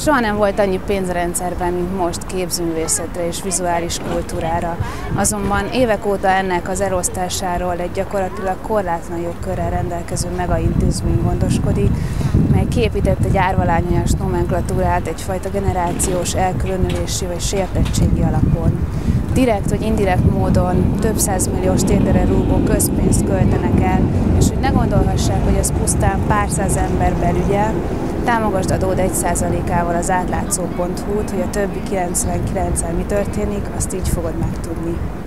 Soha nem volt annyi pénz a rendszerben, mint most képzőművészetre és vizuális kultúrára. Azonban évek óta ennek az elosztásáról egy gyakorlatilag korlátlan jogkörrel rendelkező megaintézmény gondoskodik, mely kiépített egy árvalányos nomenklatúrát egyfajta generációs elkülönülési vagy sértettségi alapon. Direkt vagy indirekt módon több százmilliós térdre rúgó közpénzt költenek el, és hogy ne gondolhassák, hogy ez pusztán pár száz ember belügye, támogasd adód 1%-ával az átlátszó.hu-t, hogy a többi 99-el mi történik, azt így fogod megtudni.